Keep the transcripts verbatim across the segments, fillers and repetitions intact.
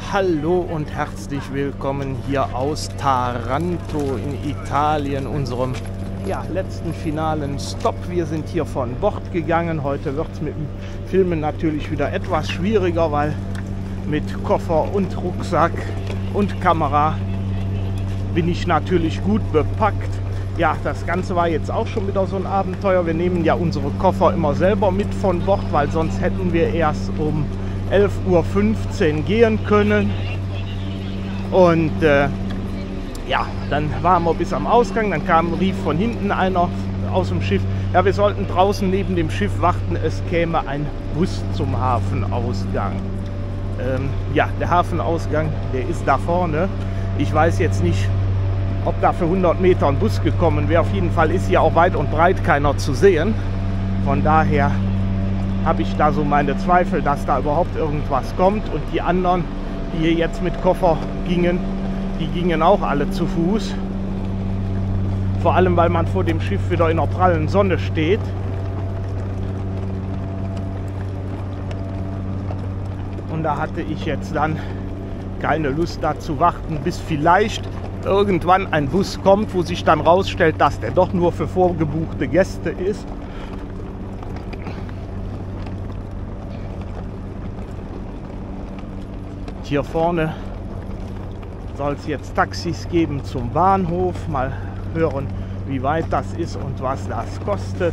Hallo und herzlich willkommen hier aus Taranto in Italien, unserem ja, letzten finalen Stop. Wir sind hier von Bord gegangen. Heute wird es mit dem Filmen natürlich wieder etwas schwieriger, weil mit Koffer und Rucksack und Kamera bin ich natürlich gut bepackt. Ja, das Ganze war jetzt auch schon wieder so ein Abenteuer. Wir nehmen ja unsere Koffer immer selber mit von Bord, weil sonst hätten wir erst um elf Uhr fünfzehn gehen können. Und äh, ja, dann waren wir bis am Ausgang. Dann kam, rief von hinten einer aus dem Schiff, ja, wir sollten draußen neben dem Schiff warten, es käme ein Bus zum Hafenausgang. Ähm, ja, der Hafenausgang, der ist da vorne. Ich weiß jetzt nicht, ob da für hundert Meter ein Bus gekommen wäre. Auf jeden Fall ist hier auch weit und breit keiner zu sehen. Von daher habe ich da so meine Zweifel, dass da überhaupt irgendwas kommt. Und die anderen, die hier jetzt mit Koffer gingen, die gingen auch alle zu Fuß. Vor allem, weil man vor dem Schiff wieder in der prallen Sonne steht. Und da hatte ich jetzt dann keine Lust, da zu warten, bis vielleicht irgendwann ein Bus kommt, wo sich dann rausstellt, dass der doch nur für vorgebuchte Gäste ist. Hier vorne soll es jetzt Taxis geben zum Bahnhof. Mal hören, wie weit das ist und was das kostet.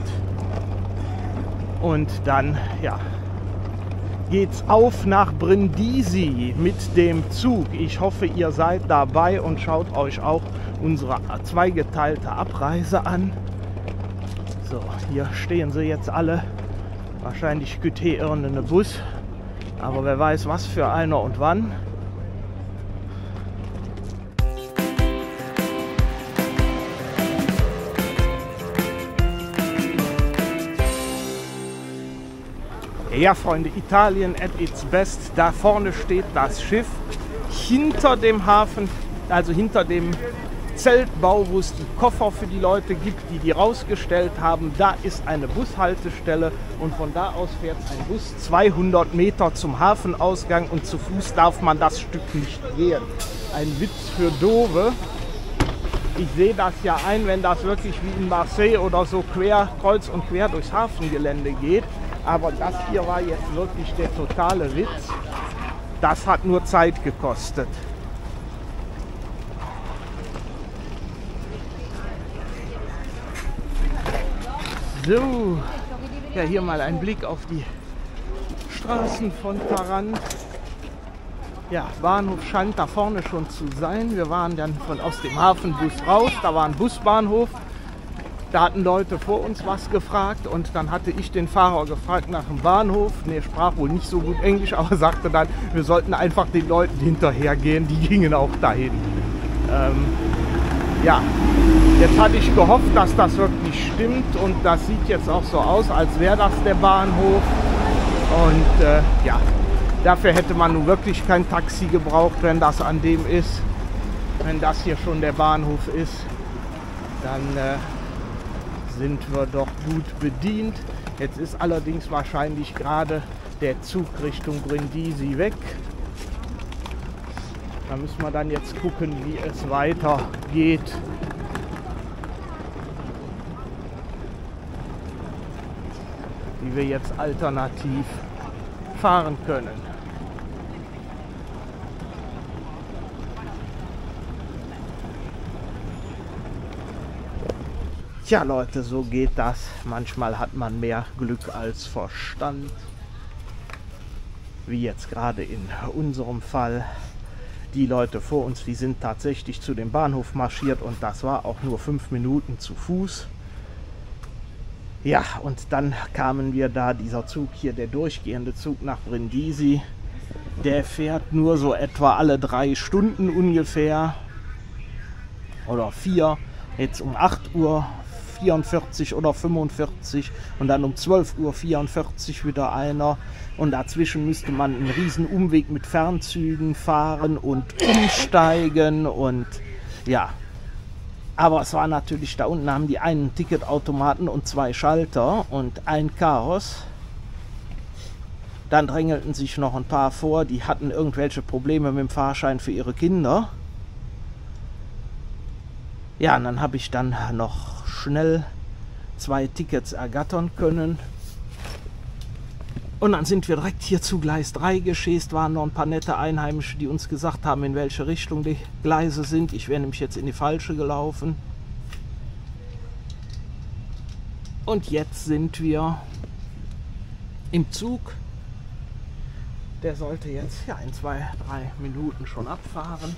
Und dann, ja, geht's auf nach Brindisi mit dem Zug. Ich hoffe, ihr seid dabei und schaut euch auch unsere zweigeteilte Abreise an. So, hier stehen sie jetzt alle. Wahrscheinlich Güte irgendeine Bus. Aber wer weiß, was für einer und wann. Ja, Freunde, Italien at its best. Da vorne steht das Schiff. Hinter dem Hafen, also hinter dem Zeltbau, wo es die Koffer für die Leute gibt, die die rausgestellt haben, da ist eine Bushaltestelle und von da aus fährt ein Bus zweihundert Meter zum Hafenausgang und zu Fuß darf man das Stück nicht gehen. Ein Witz für Dove. Ich sehe das ja ein, wenn das wirklich wie in Marseille oder so quer, kreuz und quer durchs Hafengelände geht. Aber das hier war jetzt wirklich der totale Witz. Das hat nur Zeit gekostet. So, ja, hier mal ein Blick auf die Straßen von Taranto. Ja, Bahnhof scheint da vorne schon zu sein. Wir waren dann von aus dem Hafenbus raus, da war ein Busbahnhof. Da hatten Leute vor uns was gefragt und dann hatte ich den Fahrer gefragt nach dem Bahnhof. Der sprach wohl nicht so gut Englisch, aber sagte dann, wir sollten einfach den Leuten hinterhergehen, die gingen auch dahin. Ähm, ja, jetzt hatte ich gehofft, dass das wirklich stimmt und das sieht jetzt auch so aus, als wäre das der Bahnhof. Und äh, ja, dafür hätte man nun wirklich kein Taxi gebraucht, wenn das an dem ist. Wenn das hier schon der Bahnhof ist, dann äh, sind wir doch gut bedient. Jetzt ist allerdings wahrscheinlich gerade der Zug Richtung Brindisi weg. Da müssen wir dann jetzt gucken, wie es weitergeht. Wie wir jetzt alternativ fahren können. Tja Leute, so geht das. Manchmal hat man mehr Glück als Verstand. Wie jetzt gerade in unserem Fall. Die Leute vor uns, die sind tatsächlich zu dem Bahnhof marschiert und das war auch nur fünf Minuten zu Fuß. Ja, und dann kamen wir da, dieser Zug hier, der durchgehende Zug nach Brindisi. Der fährt nur so etwa alle drei Stunden ungefähr. Oder vier. Jetzt um acht Uhr vierundvierzig oder fünfundvierzig und dann um zwölf Uhr vierundvierzig wieder einer. Und dazwischen müsste man einen riesen Umweg mit Fernzügen fahren und umsteigen und ja. Aber es war natürlich, da unten haben die einen Ticketautomaten und zwei Schalter und ein Chaos. Dann drängelten sich noch ein paar vor, die hatten irgendwelche Probleme mit dem Fahrschein für ihre Kinder. Ja, und dann habe ich dann noch schnell zwei Tickets ergattern können. Und dann sind wir direkt hier zu Gleis drei geschäst, waren noch ein paar nette Einheimische, die uns gesagt haben, in welche Richtung die Gleise sind. Ich wäre nämlich jetzt in die falsche gelaufen. Und jetzt sind wir im Zug. Der sollte jetzt ja in zwei, drei Minuten schon abfahren.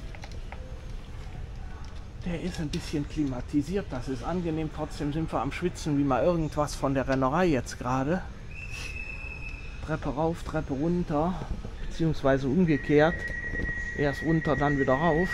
Der ist ein bisschen klimatisiert, das ist angenehm. Trotzdem sind wir am Schwitzen wie mal irgendwas von der Rennerei jetzt gerade. Treppe rauf, Treppe runter, beziehungsweise umgekehrt. Erst runter, dann wieder rauf.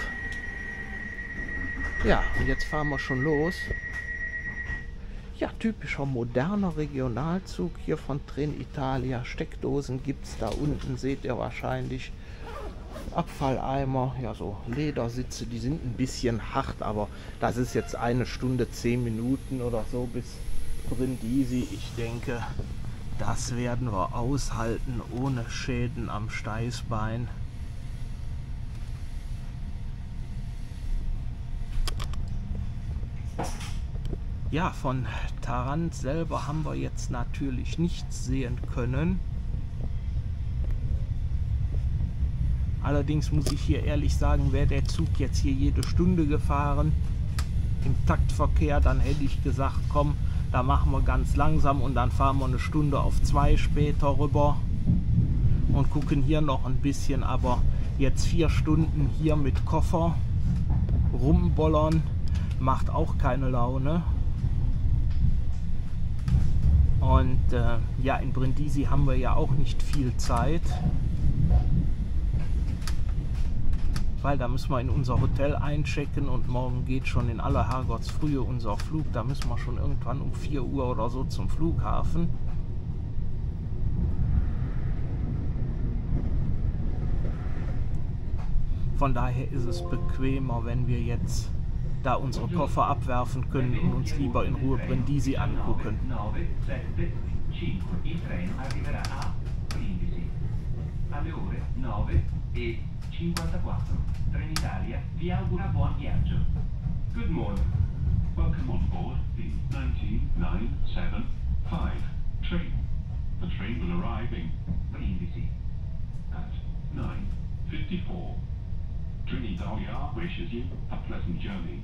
Ja, und jetzt fahren wir schon los. Ja, typischer moderner Regionalzug hier von Trenitalia. Steckdosen gibt es da unten, seht ihr wahrscheinlich. Abfalleimer, ja so Ledersitze, die sind ein bisschen hart, aber das ist jetzt eine Stunde, zehn Minuten oder so bis Brindisi. Ich denke, das werden wir aushalten ohne Schäden am Steißbein. Ja, von Tharanto selber haben wir jetzt natürlich nichts sehen können. Allerdings muss ich hier ehrlich sagen, wäre der Zug jetzt hier jede Stunde gefahren im Taktverkehr, dann hätte ich gesagt, komm, da machen wir ganz langsam und dann fahren wir eine Stunde auf zwei später rüber und gucken hier noch ein bisschen. Aber jetzt vier Stunden hier mit Koffer rumbollern macht auch keine Laune. Und äh, ja, in Brindisi haben wir ja auch nicht viel Zeit, weil da müssen wir in unser Hotel einchecken und morgen geht schon in aller Herrgottsfrühe unser Flug. Da müssen wir schon irgendwann um vier Uhr oder so zum Flughafen. Von daher ist es bequemer, wenn wir jetzt da unsere Koffer abwerfen können und uns lieber in Ruhe Brindisi angucken. cinquantaquattro. Trenitalia vi augura buon viaggio. Good morning. Welcome on board the nineteen nine seven five train. The train will arrive in Brindisi at nine fifty-four. Trenitalia wishes you a pleasant journey.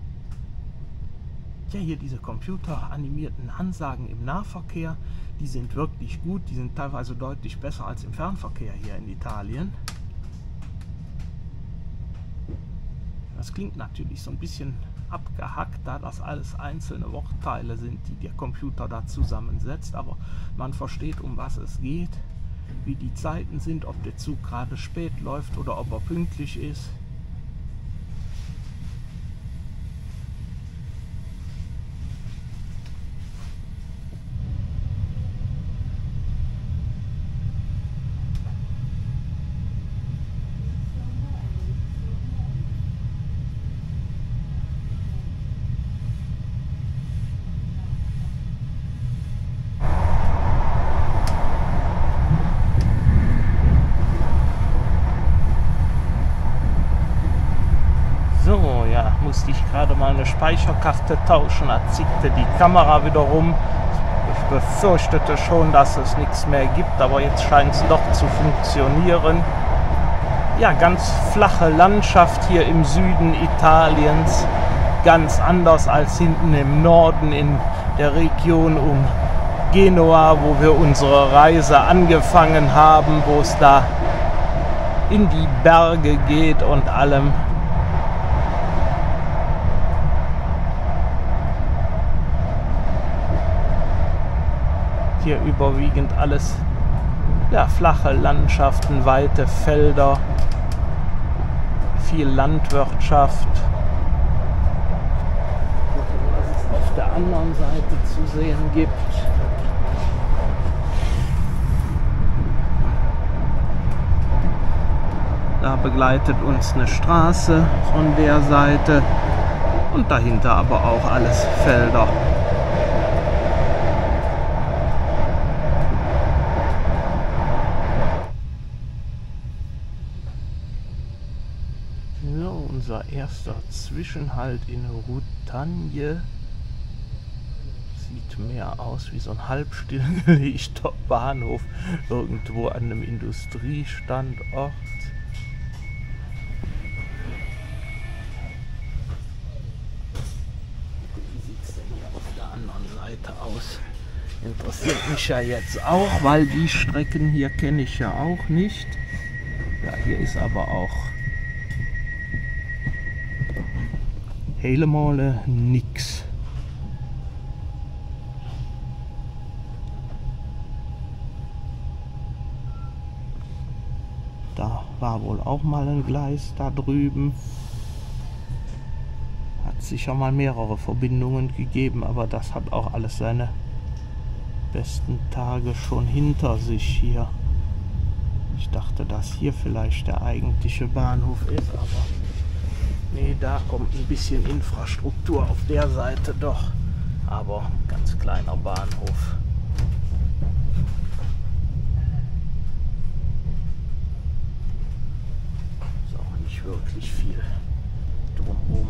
Ja, hier diese computeranimierten Ansagen im Nahverkehr, die sind wirklich gut, die sind teilweise deutlich besser als im Fernverkehr hier in Italien. Das klingt natürlich so ein bisschen abgehackt, da das alles einzelne Wortteile sind, die der Computer da zusammensetzt, aber man versteht, um was es geht, wie die Zeiten sind, ob der Zug gerade spät läuft oder ob er pünktlich ist. Musste ich gerade mal eine Speicherkarte tauschen, da zickte die Kamera wieder rum. Ich befürchtete schon, dass es nichts mehr gibt, aber jetzt scheint es doch zu funktionieren. Ja, ganz flache Landschaft hier im Süden Italiens, ganz anders als hinten im Norden in der Region um Genua, wo wir unsere Reise angefangen haben, wo es da in die Berge geht und allem. Hier überwiegend alles ja, flache Landschaften, weite Felder, viel Landwirtschaft. Gucken, was es auf der anderen Seite zu sehen gibt. Da begleitet uns eine Straße von der Seite und dahinter aber auch alles Felder. unser erster Zwischenhalt in Routagne. Sieht mehr aus wie so ein halb stillgelegter Bahnhof irgendwo an einem Industriestandort. Wie sieht es denn hier auf der anderen Seite aus? Interessiert mich ja jetzt auch, weil die Strecken hier kenne ich ja auch nicht. Ja, hier ist aber auch helemaal nix. Da war wohl auch mal ein Gleis da drüben. Hat sicher mal mehrere Verbindungen gegeben, aber das hat auch alles seine besten Tage schon hinter sich hier. Ich dachte, dass hier vielleicht der eigentliche Bahnhof ist, aber nee, da kommt ein bisschen Infrastruktur auf der Seite doch. Aber ganz kleiner Bahnhof. Ist auch nicht wirklich viel drumherum.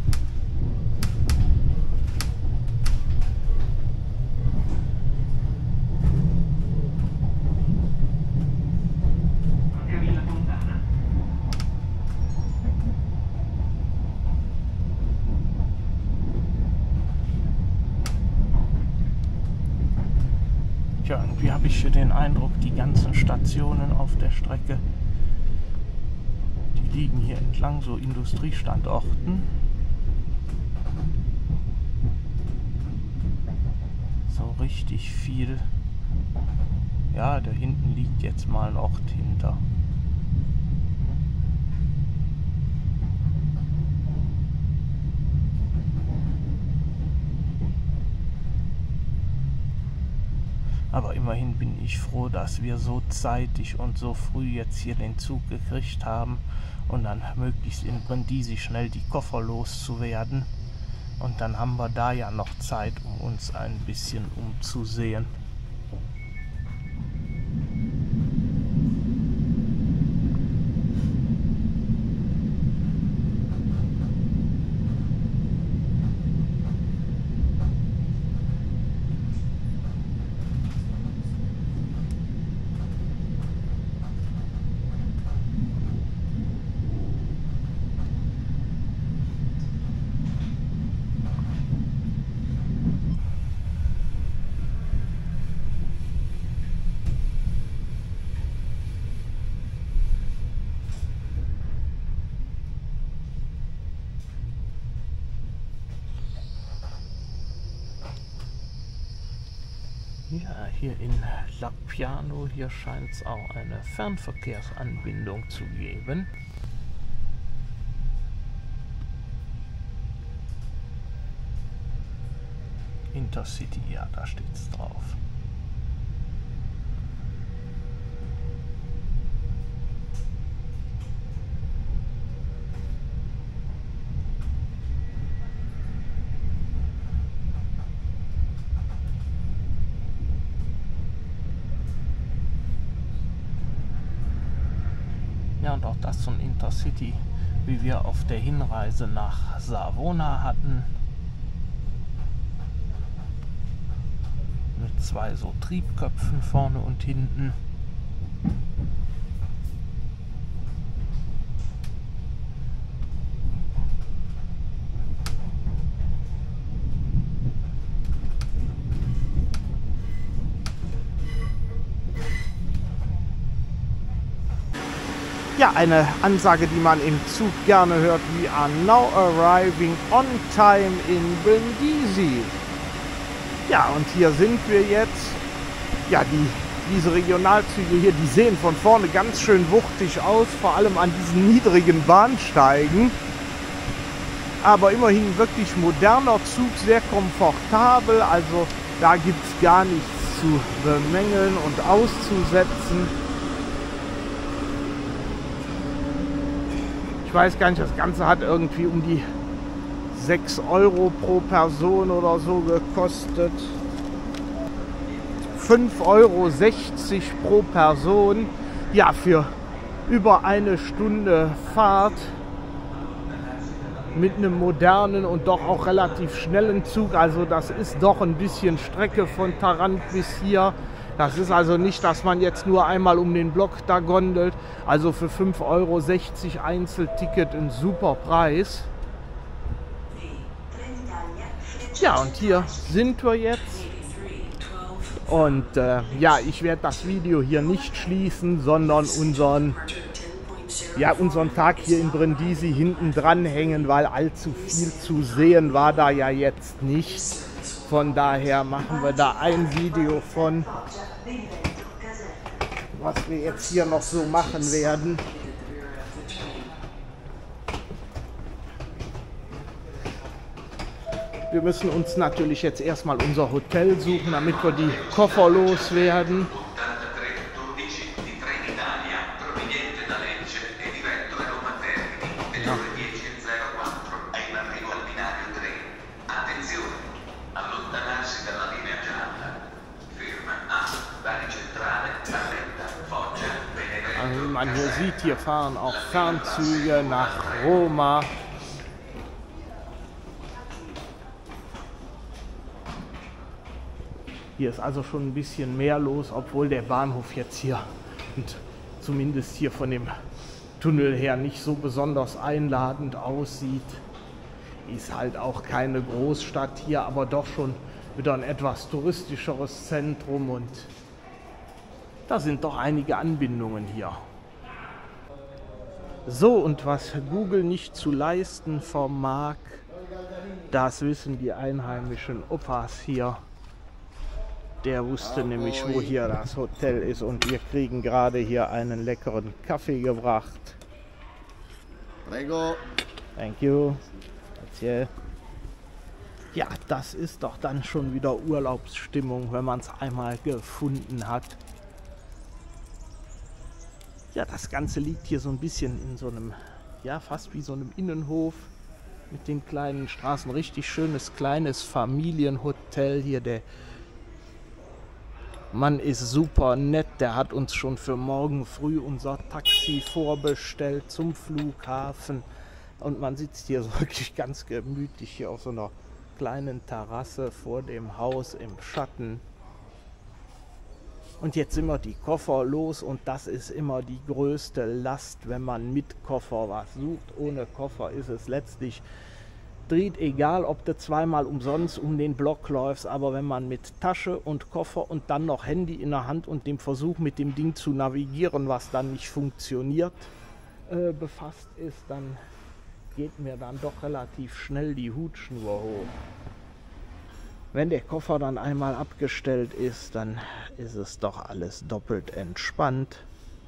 Ja, irgendwie habe ich hier den Eindruck, die ganzen Stationen auf der Strecke, die liegen hier entlang so Industriestandorten. So richtig viel. Ja, da hinten liegt jetzt mal ein Ort hinter. Aber immerhin bin ich froh, dass wir so zeitig und so früh jetzt hier den Zug gekriegt haben und dann möglichst in Brindisi schnell die Koffer loszuwerden. Und dann haben wir da ja noch Zeit, um uns ein bisschen umzusehen. Ja, hier in Lacpiano, hier scheint es auch eine Fernverkehrsanbindung zu geben. Intercity, ja, da steht es drauf. Ja, und auch das so ein Intercity, wie wir auf der Hinreise nach Savona hatten. Mit zwei so Triebköpfen vorne und hinten. Ja, eine Ansage, die man im Zug gerne hört: We are now arriving on time in Brindisi. Ja, und hier sind wir jetzt. Ja, die, diese Regionalzüge hier, die sehen von vorne ganz schön wuchtig aus, vor allem an diesen niedrigen Bahnsteigen. Aber immerhin wirklich moderner Zug, sehr komfortabel, also da gibt es gar nichts zu bemängeln und auszusetzen. Ich weiß gar nicht, das Ganze hat irgendwie um die sechs Euro pro Person oder so gekostet. fünf Euro sechzig pro Person. Ja, für über eine Stunde Fahrt. mit einem modernen und doch auch relativ schnellen Zug. Also das ist doch ein bisschen Strecke von Tarant bis hier. Das ist also nicht, dass man jetzt nur einmal um den Block da gondelt. Also für fünf Euro sechzig Einzelticket ein super Preis. Ja, und hier sind wir jetzt. Und äh, ja, ich werde das Video hier nicht schließen, sondern unseren, ja, unseren Tag hier in Brindisi hinten dran hängen, weil allzu viel zu sehen war da ja jetzt nicht. Von daher machen wir da ein Video von, was wir jetzt hier noch so machen werden. Wir müssen uns natürlich jetzt erstmal unser Hotel suchen, damit wir die Koffer loswerden. Ja. Also wie man hier sieht, hier fahren auch Fernzüge nach Roma. Hier ist also schon ein bisschen mehr los, obwohl der Bahnhof jetzt hier, und zumindest hier von dem Tunnel her, nicht so besonders einladend aussieht. Ist halt auch keine Großstadt hier, aber doch schon wieder ein etwas touristischeres Zentrum und da sind doch einige Anbindungen hier. So, und was Google nicht zu leisten vermag, das wissen die einheimischen Opas hier. Der wusste nämlich, wo hier das Hotel ist und wir kriegen gerade hier einen leckeren Kaffee gebracht. Prego. Thank you. Grazie. Ja, das ist doch dann schon wieder Urlaubsstimmung, wenn man es einmal gefunden hat. Ja, das Ganze liegt hier so ein bisschen in so einem, ja, fast wie so einem Innenhof mit den kleinen Straßen. Richtig schönes kleines Familienhotel hier. Der Mann ist super nett, der hat uns schon für morgen früh unser Taxi vorbestellt zum Flughafen. Und man sitzt hier so wirklich ganz gemütlich hier auf so einer kleinen Terrasse vor dem Haus im Schatten. Und jetzt sind wir die Koffer los und das ist immer die größte Last, wenn man mit Koffer was sucht. Ohne Koffer ist es letztlich dreht, egal ob du zweimal umsonst um den Block läufst, aber wenn man mit Tasche und Koffer und dann noch Handy in der Hand und dem Versuch mit dem Ding zu navigieren, was dann nicht funktioniert, äh, befasst ist, dann geht mir dann doch relativ schnell die Hutschnur hoch. Wenn der Koffer dann einmal abgestellt ist, dann ist es doch alles doppelt entspannt.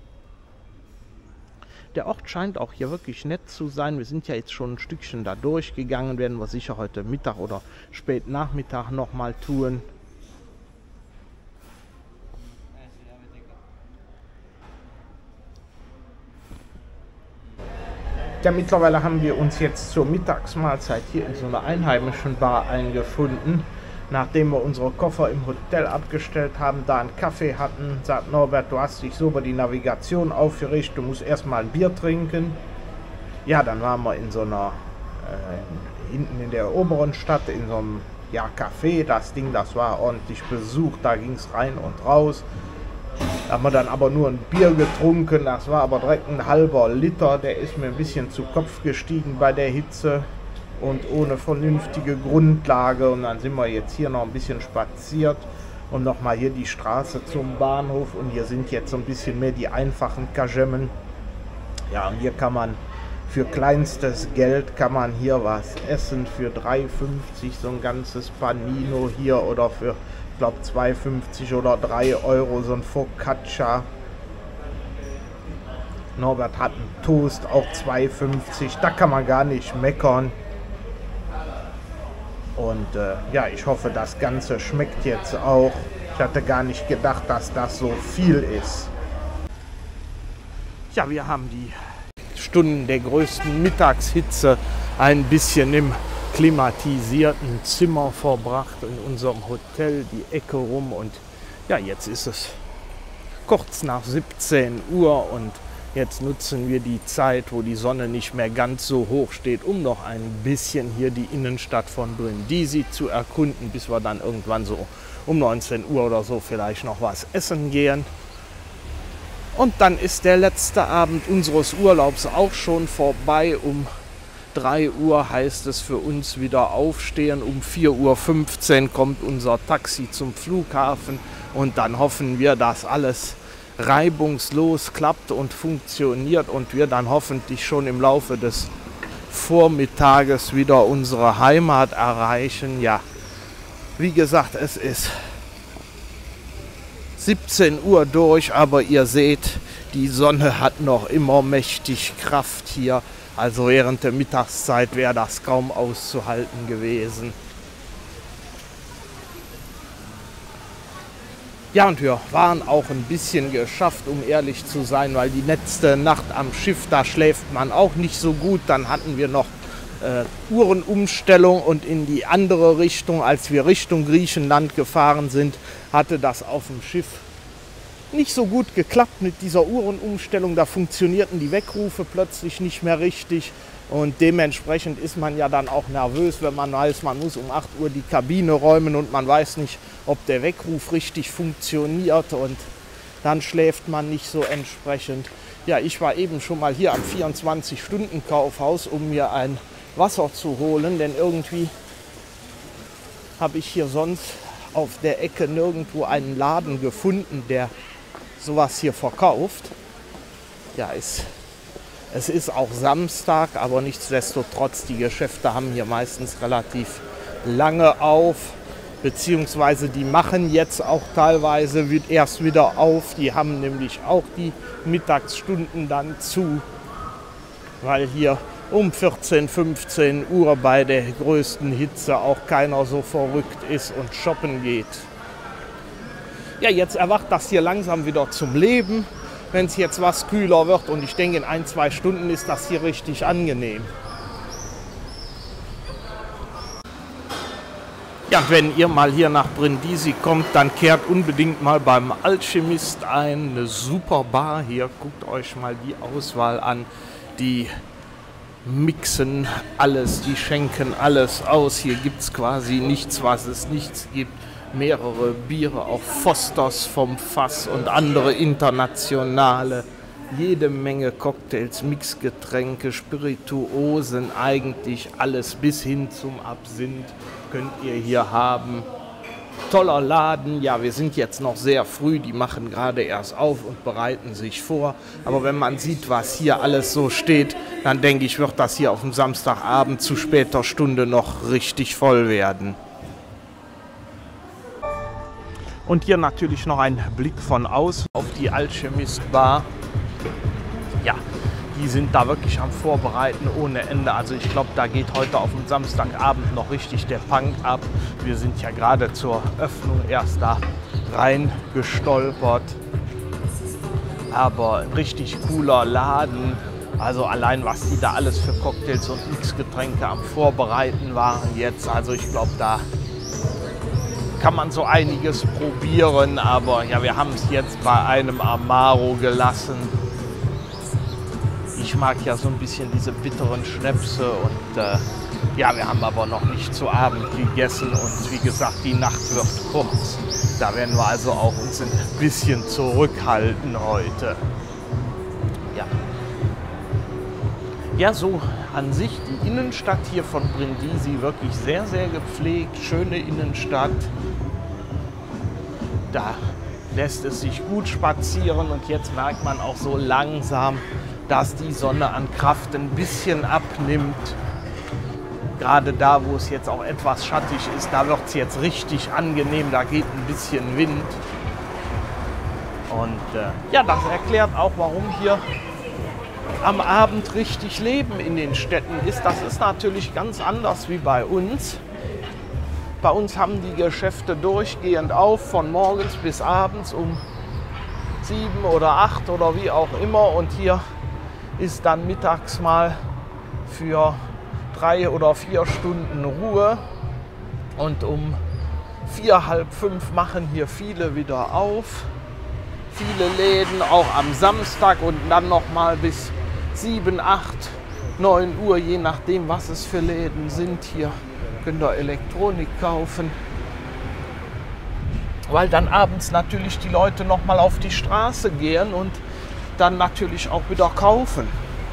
Der Ort scheint auch hier wirklich nett zu sein. Wir sind ja jetzt schon ein Stückchen da durchgegangen, werden wir sicher heute Mittag oder spät Nachmittag nochmal tun. Ja, mittlerweile haben wir uns jetzt zur Mittagsmahlzeit hier in so einer einheimischen Bar eingefunden. Nachdem wir unsere Koffer im Hotel abgestellt haben, da einen Kaffee hatten, sagt Norbert, du hast dich so über die Navigation aufgeregt, du musst erstmal ein Bier trinken. Ja, dann waren wir in so einer, äh, hinten in der oberen Stadt, in so einem, ja, Café. Das Ding, das war ordentlich besucht, da ging es rein und raus. Da haben wir dann aber nur ein Bier getrunken, das war aber direkt ein halber Liter, der ist mir ein bisschen zu Kopf gestiegen bei der Hitze. Und ohne vernünftige Grundlage. Und dann sind wir jetzt hier noch ein bisschen spaziert und nochmal hier die Straße zum Bahnhof. Und hier sind jetzt so ein bisschen mehr die einfachen Kaschemmen. Ja, und hier kann man für kleinstes Geld kann man hier was essen. Für drei fünfzig so ein ganzes Panino hier oder für, ich glaube, zwei fünfzig oder drei Euro so ein Focaccia. Norbert hat einen Toast, auch zwei fünfzig. Da kann man gar nicht meckern. Und äh, ja, ich hoffe, das Ganze schmeckt jetzt auch. Ich hatte gar nicht gedacht, dass das so viel ist. Ja, wir haben die Stunden der größten Mittagshitze ein bisschen im klimatisierten Zimmer verbracht, in unserem Hotel, die Ecke rum. Und ja, jetzt ist es kurz nach siebzehn Uhr und Jetzt nutzen wir die Zeit, wo die Sonne nicht mehr ganz so hoch steht, um noch ein bisschen hier die Innenstadt von Brindisi zu erkunden, bis wir dann irgendwann so um neunzehn Uhr oder so vielleicht noch was essen gehen. Und dann ist der letzte Abend unseres Urlaubs auch schon vorbei. Um drei Uhr heißt es für uns wieder aufstehen. Um vier Uhr fünfzehn kommt unser Taxi zum Flughafen. Und dann hoffen wir, dass alles reibungslos klappt und funktioniert und wir dann hoffentlich schon im Laufe des Vormittages wieder unsere Heimat erreichen. Ja, wie gesagt, es ist siebzehn Uhr durch, aber ihr seht, die Sonne hat noch immer mächtig Kraft hier. Also während der Mittagszeit wäre das kaum auszuhalten gewesen. Ja, und wir waren auch ein bisschen geschafft, um ehrlich zu sein, weil die letzte Nacht am Schiff, da schläft man auch nicht so gut. Dann hatten wir noch äh, Uhrenumstellung und in die andere Richtung, als wir Richtung Griechenland gefahren sind, hatte das auf dem Schiff nicht so gut geklappt mit dieser Uhrenumstellung. Da funktionierten die Weckrufe plötzlich nicht mehr richtig. Und dementsprechend ist man ja dann auch nervös, wenn man weiß, man muss um acht Uhr die Kabine räumen und man weiß nicht, ob der Weckruf richtig funktioniert und dann schläft man nicht so entsprechend. Ja, ich war eben schon mal hier am vierundzwanzig-Stunden-Kaufhaus, um mir ein Wasser zu holen, denn irgendwie habe ich hier sonst auf der Ecke nirgendwo einen Laden gefunden, der sowas hier verkauft. Ja, ist... Es ist auch Samstag, aber nichtsdestotrotz, die Geschäfte haben hier meistens relativ lange auf, beziehungsweise die machen jetzt auch teilweise erst wieder auf. Die haben nämlich auch die Mittagsstunden dann zu, weil hier um vierzehn, fünfzehn Uhr bei der größten Hitze auch keiner so verrückt ist und shoppen geht. Ja, jetzt erwacht das hier langsam wieder zum Leben. Wenn es jetzt was kühler wird und ich denke in ein, zwei Stunden ist das hier richtig angenehm. Ja, wenn ihr mal hier nach Brindisi kommt, dann kehrt unbedingt mal beim Alchemist ein. Eine super Bar hier, guckt euch mal die Auswahl an. Die mixen alles, die schenken alles aus. Hier gibt es quasi nichts, was es nichts gibt. Mehrere Biere, auch Fosters vom Fass und andere internationale. Jede Menge Cocktails, Mixgetränke, Spirituosen, eigentlich alles bis hin zum Absinth könnt ihr hier haben. Toller Laden, ja, wir sind jetzt noch sehr früh, die machen gerade erst auf und bereiten sich vor. Aber wenn man sieht, was hier alles so steht, dann denke ich, wird das hier auf dem Samstagabend zu später Stunde noch richtig voll werden. Und hier natürlich noch ein Blick von außen auf die Alchemist Bar. Ja, die sind da wirklich am Vorbereiten ohne Ende. Also ich glaube, da geht heute auf dem Samstagabend noch richtig der Punk ab. Wir sind ja gerade zur Öffnung erst da reingestolpert. Aber ein richtig cooler Laden. Also allein, was die da alles für Cocktails und Mixgetränke am Vorbereiten waren jetzt. Also ich glaube, da kann man so einiges probieren, aber ja, wir haben es jetzt bei einem Amaro gelassen. Ich mag ja so ein bisschen diese bitteren Schnäpse und äh, ja, wir haben aber noch nicht zu Abend gegessen und wie gesagt, die Nacht wird kurz. Da werden wir also auch uns ein bisschen zurückhalten heute. Ja. Ja, so an sich die Innenstadt hier von Brindisi wirklich sehr, sehr gepflegt, schöne Innenstadt. Da lässt es sich gut spazieren und jetzt merkt man auch so langsam, dass die Sonne an Kraft ein bisschen abnimmt. Gerade da, wo es jetzt auch etwas schattig ist, da wird es jetzt richtig angenehm, da geht ein bisschen Wind. Und äh, ja, das erklärt auch, warum hier am Abend richtig Leben in den Städten ist. Das ist natürlich ganz anders wie bei uns. Bei uns haben die Geschäfte durchgehend auf, von morgens bis abends um sieben oder acht oder wie auch immer. Und hier ist dann mittags mal für drei oder vier Stunden Ruhe. Und um vier, halb fünf machen hier viele wieder auf. viele Läden, auch am Samstag und dann noch mal bis sieben, acht, neun Uhr, je nachdem, was es für Läden sind. Hier könnt ihr Elektronik kaufen, weil dann abends natürlich die Leute noch mal auf die Straße gehen und dann natürlich auch wieder kaufen.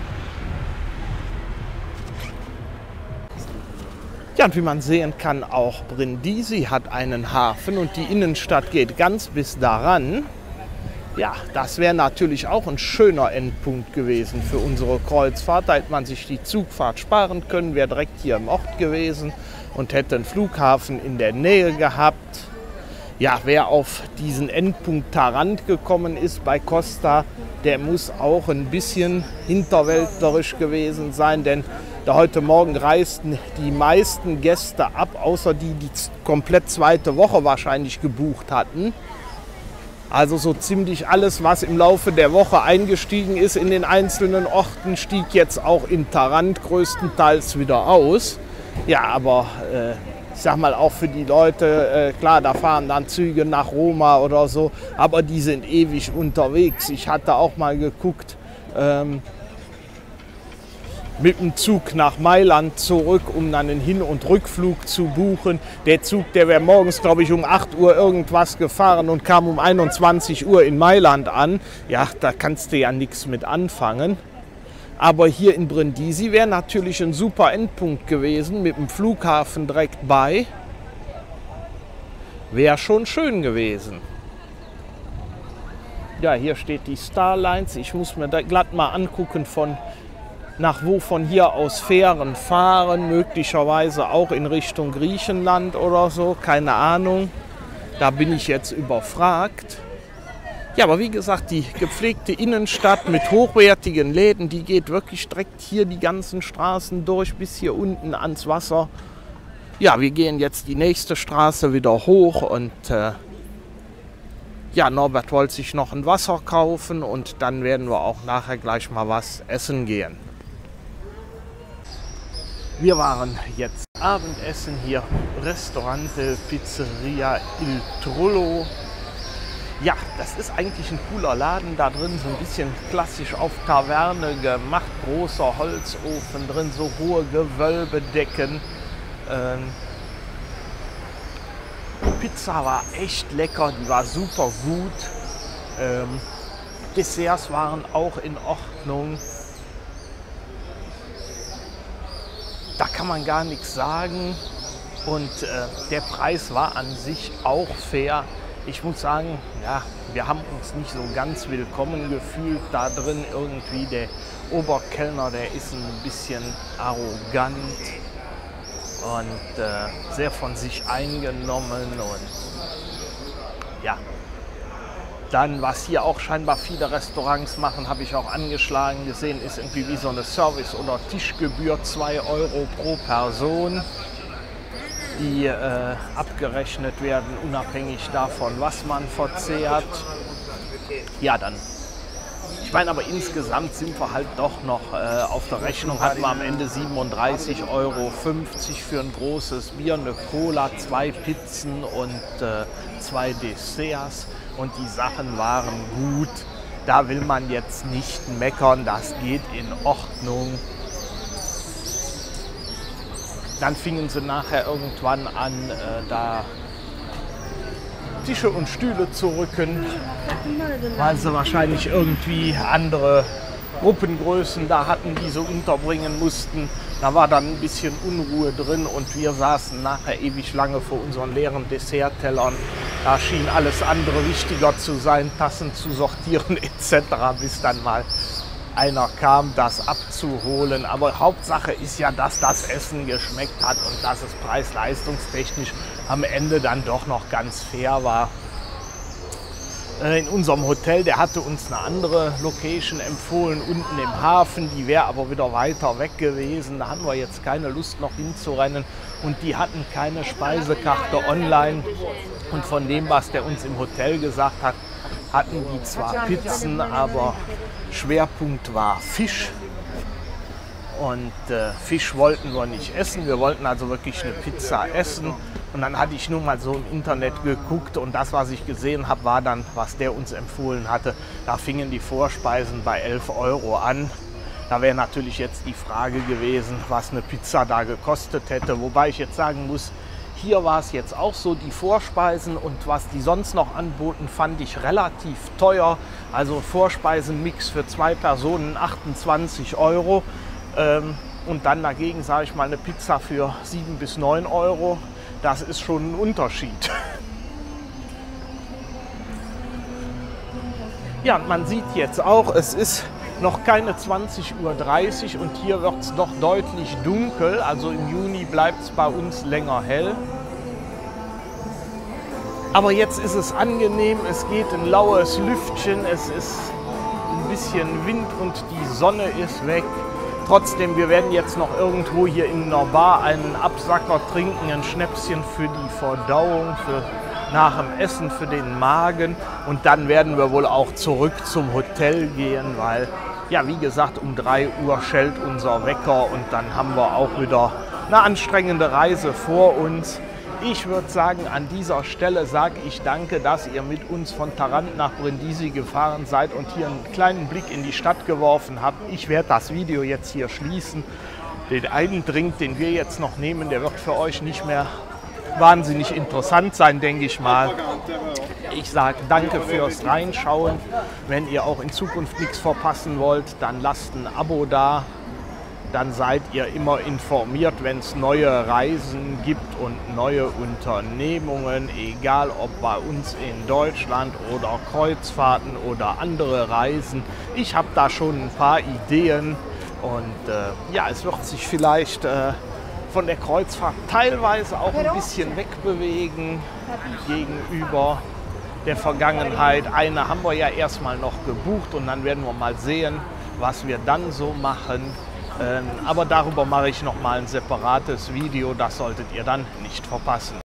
Ja, und wie man sehen kann, auch Brindisi hat einen Hafen und die Innenstadt geht ganz bis daran. Ja, das wäre natürlich auch ein schöner Endpunkt gewesen für unsere Kreuzfahrt. Da hätte man sich die Zugfahrt sparen können, wäre direkt hier im Ort gewesen und hätte einen Flughafen in der Nähe gehabt. Ja, wer auf diesen Endpunkt Tarant gekommen ist bei Costa, der muss auch ein bisschen hinterwäldlerisch gewesen sein, denn da heute Morgen reisten die meisten Gäste ab, außer die, die komplett zweite Woche wahrscheinlich gebucht hatten. Also so ziemlich alles, was im Laufe der Woche eingestiegen ist in den einzelnen Orten, stieg jetzt auch in Tarant größtenteils wieder aus. Ja, aber äh, ich sag mal auch für die Leute, äh, klar, da fahren dann Züge nach Roma oder so, aber die sind ewig unterwegs. Ich hatte auch mal geguckt, ähm, mit dem Zug nach Mailand zurück, um dann einen Hin- und Rückflug zu buchen. Der Zug, der wäre morgens, glaube ich, um acht Uhr irgendwas gefahren und kam um einundzwanzig Uhr in Mailand an. Ja, da kannst du ja nichts mit anfangen. Aber hier in Brindisi wäre natürlich ein super Endpunkt gewesen, mit dem Flughafen direkt bei. Wäre schon schön gewesen. Ja, hier steht die Starlines. Ich muss mir da glatt mal angucken, von nach wo von hier aus Fähren fahren, möglicherweise auch in Richtung Griechenland oder so, keine Ahnung. Da bin ich jetzt überfragt. Ja, aber wie gesagt, die gepflegte Innenstadt mit hochwertigen Läden, die geht wirklich direkt hier die ganzen Straßen durch bis hier unten ans Wasser. Ja, wir gehen jetzt die nächste Straße wieder hoch und äh, ja, Norbert wollte sich noch ein Wasser kaufen und dann werden wir auch nachher gleich mal was essen gehen. Wir waren jetzt Abendessen hier, Restaurante Pizzeria Il Trullo. Ja, das ist eigentlich ein cooler Laden, da drin so ein bisschen klassisch auf Taverne gemacht, großer Holzofen drin, so hohe Gewölbedecken. Ähm, die Pizza war echt lecker, die war super gut. Ähm, Desserts waren auch in Ordnung. Da kann man gar nichts sagen und äh, der Preis war an sich auch fair. Ich muss sagen, ja, wir haben uns nicht so ganz willkommen gefühlt da drin. Irgendwie der Oberkellner, der ist ein bisschen arrogant und äh, sehr von sich eingenommen und ja. Dann, was hier auch scheinbar viele Restaurants machen, habe ich auch angeschlagen gesehen, ist irgendwie wie so eine Service- oder Tischgebühr, zwei Euro pro Person, die äh, abgerechnet werden, unabhängig davon, was man verzehrt. Ja, dann. Ich meine, aber insgesamt sind wir halt doch noch äh, auf der Rechnung, hatten wir am Ende siebenunddreißig Euro fünfzig für ein großes Bier, eine Cola, zwei Pizzen und äh, zwei Desserts. Und die Sachen waren gut. Da will man jetzt nicht meckern, das geht in Ordnung. Dann fingen sie nachher irgendwann an, äh, da Tische und Stühle zu rücken, weil sie wahrscheinlich irgendwie andere Gruppengrößen da hatten, die sie unterbringen mussten. Da war dann ein bisschen Unruhe drin und wir saßen nachher ewig lange vor unseren leeren Desserttellern. Da schien alles andere wichtiger zu sein, Tassen zu sortieren et cetera, bis dann mal einer kam, das abzuholen. Aber Hauptsache ist ja, dass das Essen geschmeckt hat und dass es preis-leistungstechnisch am Ende dann doch noch ganz fair war. In unserem Hotel, der hatte uns eine andere Location empfohlen, unten im Hafen, die wäre aber wieder weiter weg gewesen. Da hatten wir jetzt keine Lust noch hinzurennen und die hatten keine Speisekarte online. Und von dem, was der uns im Hotel gesagt hat, hatten die zwar Pizzen, aber Schwerpunkt war Fisch. Und äh, Fisch wollten wir nicht essen, wir wollten also wirklich eine Pizza essen. Und dann hatte ich nun mal so im Internet geguckt und das, was ich gesehen habe, war dann, was der uns empfohlen hatte. Da fingen die Vorspeisen bei elf Euro an. Da wäre natürlich jetzt die Frage gewesen, was eine Pizza da gekostet hätte. Wobei ich jetzt sagen muss, hier war es jetzt auch so, die Vorspeisen und was die sonst noch anboten, fand ich relativ teuer. Also Vorspeisenmix für zwei Personen achtundzwanzig Euro. Ähm, und dann dagegen, sage ich mal, eine Pizza für sieben bis neun Euro. Das ist schon ein Unterschied. Ja, und man sieht jetzt auch, es ist noch keine zwanzig Uhr dreißig und hier wird es doch deutlich dunkel. Also im Juni bleibt es bei uns länger hell. Aber jetzt ist es angenehm, es geht ein laues Lüftchen, es ist ein bisschen Wind und die Sonne ist weg. Trotzdem, wir werden jetzt noch irgendwo hier in einer Bar einen Absacker trinken, ein Schnäpschen für die Verdauung, für nach dem Essen, für den Magen. Und dann werden wir wohl auch zurück zum Hotel gehen, weil, ja, wie gesagt, um drei Uhr schellt unser Wecker und dann haben wir auch wieder eine anstrengende Reise vor uns. Ich würde sagen, an dieser Stelle sage ich danke, dass ihr mit uns von Tarant nach Brindisi gefahren seid und hier einen kleinen Blick in die Stadt geworfen habt. Ich werde das Video jetzt hier schließen. Den einen Drink, den wir jetzt noch nehmen, der wird für euch nicht mehr wahnsinnig interessant sein, denke ich mal. Ich sage danke fürs Reinschauen. Wenn ihr auch in Zukunft nichts verpassen wollt, dann lasst ein Abo da. Dann seid ihr immer informiert, wenn es neue Reisen gibt und neue Unternehmungen, egal ob bei uns in Deutschland oder Kreuzfahrten oder andere Reisen. Ich habe da schon ein paar Ideen und äh, ja, es wird sich vielleicht äh, von der Kreuzfahrt teilweise auch ein bisschen wegbewegen gegenüber der Vergangenheit. Eine haben wir ja erstmal noch gebucht und dann werden wir mal sehen, was wir dann so machen. Ähm, aber darüber mache ich noch mal ein separates Video, das solltet ihr dann nicht verpassen.